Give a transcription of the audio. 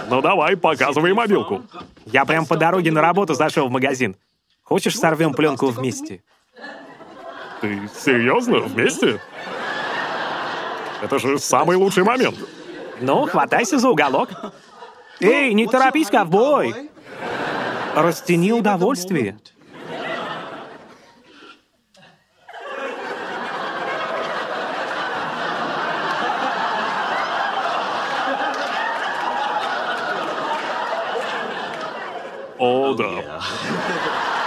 Ну давай, показывай мобилку. Я прям по дороге на работу зашел в магазин. Хочешь, сорвем пленку вместе? Ты серьезно? Вместе? Это же самый лучший момент. Ну, хватайся за уголок. Эй, не торопись, ковбой! Растяни удовольствие. О, да.